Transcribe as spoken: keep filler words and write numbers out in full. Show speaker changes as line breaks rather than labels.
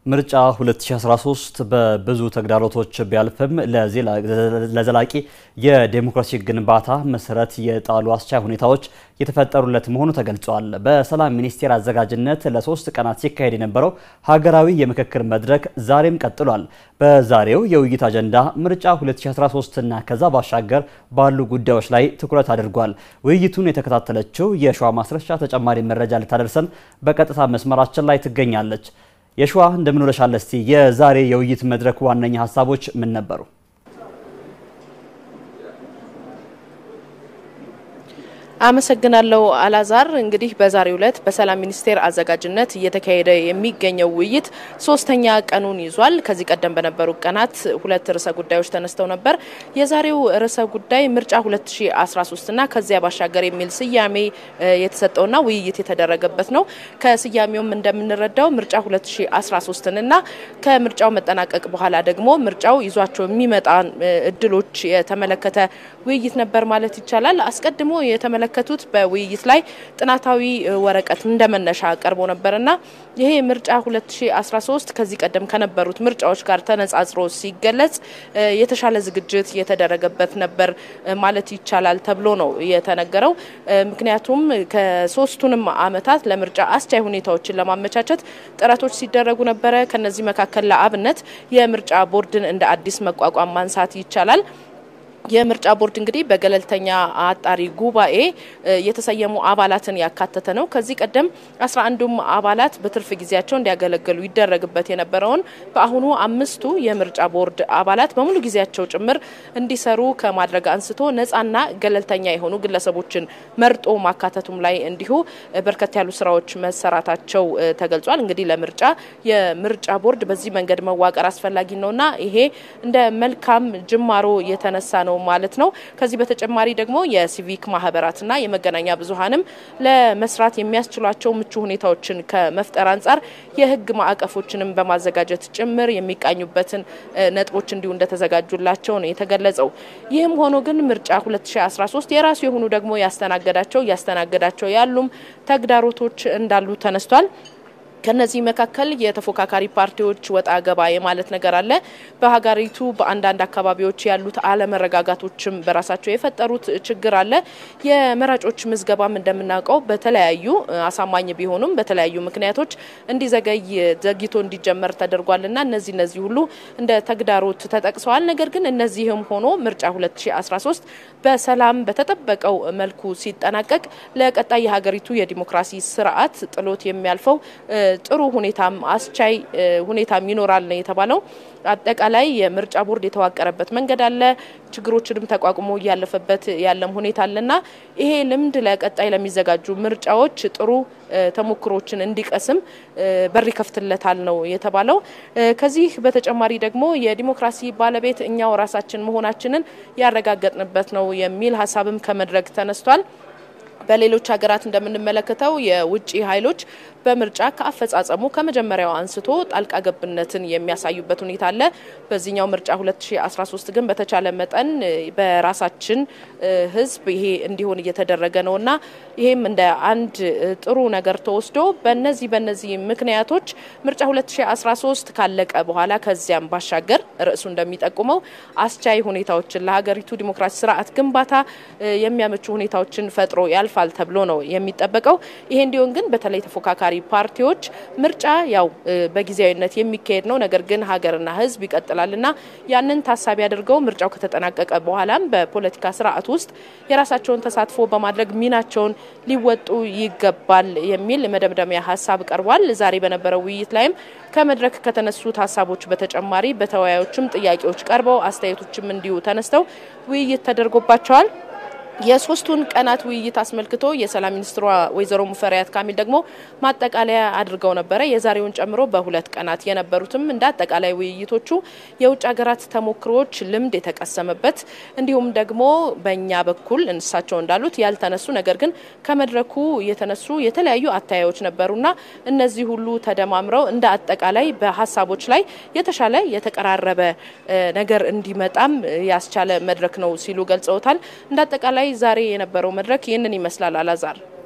ምርጫ ሁለት ሺህ አስራ ሶስት በብዙ ተግዳሮቶች ቢያልፍም ለዘላቂ የዲሞክራሲ ግንባታ መሰረት የጣሉ አስቻይ ሁኔታዎች የተፈጠሩለት መሆኑ ተገልጿል። በሰላም ሚኒስቴር አዘጋጅነት ለሶስት ቀናት ሲካሄድ የነበረው ሀገራዊ የምክክር መድረክ ዛሬም ቀጥሏል። በዛሬው የውይይት አጀንዳ ምርጫ ሁለት ሺህ አስራ ሶስት እና ከዛ ባሻገር ባሉ ጉዳዮች ላይ ትኩረት አድርጓል። ውይይቱን የተከታተለችው የሸዋ ማስረሻ ተጨማሪ መረጃ ልታደርሰን በቀጥታ መስመራችን ላይ ትገኛለች። የሸዋ እንደምን ወለሻል? እስቲ የዛሬ የውይይት መድረክ ዋነኛ ሐሳቦች ምን ነበሩ?
አመሰግናለሁ አላዛር። እንግዲህ በዛሬው ዕለት በሰላም ሚኒስቴር አዘጋጅነት እየተካሄደ የሚገኘው ውይይት ሶስተኛ ቀኑን ይዟል። ከዚህ ቀደም በነበሩ ቀናት ሁለት ርዕሰ ጉዳዮች ተነስተው ነበር። የዛሬው ርዕሰ ጉዳይ ምርጫ ሁለት ሺህ አስራ ሶስት እና ከዚያ ባሻገር የሚል ስያሜ የተሰጠውና ውይይት የተደረገበት ነው። ከስያሜውም እንደምንረዳው ምርጫ ሁለት ሺህ አስራ ሶስት እና ከምርጫው መጠናቀቅ በኋላ ደግሞ ምርጫው ይዟቸው የሚመጣ እድሎች የተመለከተ ውይይት ነበር ማለት ይቻላል። አስቀድሞ የተመለ ከቱት በውይይት ላይ ጥናታዊ ወረቀት እንደመነሻ ቀርቦ ነበርና ይሄ ምርጫ ሁለት ሺህ አስራ ሶስት ከዚህ ቀደም ከነበሩት ምርጫዎች ጋር ተነጻጽሮ ሲገለጽ የተሻለ ዝግጅት የተደረገበት ነበር ማለት ይቻላል ተብሎ ነው የተነገረው። ምክንያቱም ከሶስቱንም አመታት ለምርጫ አስቻይ ሁኔታዎችን ለማመቻቸት ጥረቶች ሲደረጉ ነበር። ከነዚህ መካከል ለአብነት የምርጫ ቦርድን እንደ አዲስ መቋቋም ማንሳት ይቻላል። የምርጫ ቦርድ እንግዲህ በገለልተኛ አጣሪ ጉባኤ የተሰየሙ አባላትን ያካተተ ነው። ከዚህ ቀደም አስራ አንዱም አባላት በትርፍ ጊዜያቸው እንዲያገለግሉ ይደረግበት የነበረውን በአሁኑ አምስቱ የምርጫ ቦርድ አባላት በሙሉ ጊዜያቸው ጭምር እንዲሰሩ ከማድረግ አንስቶ ነፃና ገለልተኛ የሆኑ ግለሰቦችን መርጦ ማካተቱም ላይ እንዲሁ በርከት ያሉ ስራዎች መሰራታቸው ተገልጿል። እንግዲህ ለምርጫ የምርጫ ቦርድ በዚህ መንገድ መዋቀር አስፈላጊ ነውና ይሄ እንደ መልካም ጅማሮ የተነሳ ነው ማለት ነው። ከዚህ በተጨማሪ ደግሞ የሲቪክ ማህበራትና የመገናኛ ብዙሃንም ለመስራት የሚያስችሏቸው ምቹ ሁኔታዎችን ከመፍጠር አንፃር የህግ ማዕቀፎችንም በማዘጋጀት ጭምር የሚቃኙበትን ነጥቦች እንዲሁ እንደተዘጋጁላቸው ነው የተገለጸው። ይህም ሆኖ ግን ምርጫ ሁለት ሺህ አስራ ሶስት የራሱ የሆኑ ደግሞ ያስተናገዳቸው ያስተናገዳቸው ያሉም ተግዳሮቶች እንዳሉ ተነስቷል። ከነዚህ መካከል የተፎካካሪ ፓርቲዎች ወጣ ገባ የማለት ነገር አለ። በሀገሪቱ በአንዳንድ አካባቢዎች ያሉት አለመረጋጋቶችም በራሳቸው የፈጠሩት ችግር አለ። የመራጮች ምዝገባም እንደምናውቀው በተለያዩ አሳማኝ ቢሆኑም በተለያዩ ምክንያቶች እንዲዘገይ ዘግይቶ እንዲጀመር ተደርጓልና እነዚህ እነዚህ ሁሉ እንደ ተግዳሮት ተጠቅሰዋል። ነገር ግን እነዚህም ሆኖ ምርጫ ሁለት ሺህ አስራ ሶስት በሰላም በተጠበቀው መልኩ ሲጠናቀቅ ለቀጣይ የሀገሪቱ የዲሞክራሲ ስርዓት ጥሎት የሚያልፈው ጥሩ ሁኔታም አስቻይ ሁኔታም ይኖራል ነው የተባለው። አጠቃላይ የምርጫ ቦርድ የተዋቀረበት መንገድ አለ። ችግሮችንም ተቋቁሞ ያለፈበት ያለም ሁኔታ አለና ይሄ ልምድ ለቀጣይ ለሚዘጋጁ ምርጫዎች ጥሩ ተሞክሮችን እንዲቀስም በር ይከፍትለታል ነው የተባለው። ከዚህ በተጨማሪ ደግሞ የዲሞክራሲ ባለቤት እኛው ራሳችን መሆናችንን ያረጋግጥንበት ነው የሚል ሐሳብም ከመድረክ ተነስቷል። በሌሎች ሀገራት እንደምንመለከተው የውጪ ኃይሎች በምርጫ ከአፈጻጸሙ ከመጀመሪያው አንስቶ ጣልቃ ገብነትን የሚያሳዩበት ሁኔታ አለ። በዚህኛው ምርጫ ሁለት ሺህ አስራ ሶስት ግን በተቻለ መጠን በራሳችን ህዝብ ይሄ እንዲሆን እየተደረገ ነውና ይሄም እንደ አንድ ጥሩ ነገር ተወስዶ በእነዚህ በእነዚህ ምክንያቶች ምርጫ ሁለት ሺህ አስራ ሶስት ካለቀ በኋላ ከዚያም ባሻገር ርዕሱ እንደሚጠቁመው አስቻይ ሁኔታዎችን ለሀገሪቱ ዲሞክራሲ ስርዓት ግንባታ የሚያመቹ ሁኔታዎችን ፈጥሮ ያልፋል ተብሎ ነው የሚጠበቀው። ይሄ እንዲሆን ግን በተለይ ተፎካካሪ ፓርቲዎች ምርጫ ያው በጊዜያዊነት የሚካሄድ ነው፣ ነገር ግን ሀገርና ህዝብ ይቀጥላልና ያንን ታሳቢ አድርገው ምርጫው ከተጠናቀቀ በኋላም በፖለቲካ ስርዓት ውስጥ የራሳቸውን ተሳትፎ በማድረግ ሚናቸውን ሊወጡ ይገባል የሚል መደምደሚያ ሐሳብ ቀርቧል። ዛሬ በነበረው ውይይት ላይም ከመድረክ ከተነሱት ሐሳቦች በተጨማሪ በተወያዮችም ጥያቄዎች ቀርበው አስተያየቶችም እንዲሁ ተነስተው ውይይት ተደርጎባቸዋል። የሶስቱን ቀናት ውይይት አስመልክቶ የሰላም ሚኒስትሯ ወይዘሮ ሙፈሪያት ካሚል ደግሞ ማጠቃለያ አድርገው ነበር። የዛሬውን ጨምሮ በሁለት ቀናት የነበሩትም እንደ አጠቃላይ ውይይቶቹ የውጭ ሀገራት ተሞክሮች ልምድ የተቀሰመበት እንዲሁም ደግሞ በእኛ በኩል እንሳቸው እንዳሉት ያልተነሱ ነገር ግን ከመድረኩ የተነሱ የተለያዩ አታያዮች ነበሩና እነዚህ ሁሉ ተደማምረው እንደ አጠቃላይ በሐሳቦች ላይ የተሻለ የተቀራረበ ነገር እንዲመጣም ያስቻለ መድረክ ነው ሲሉ ገልጸውታል። እንደ አጠቃላይ ዛሬ የነበረው መድረክ ይህንን ይመስላል አላዛር።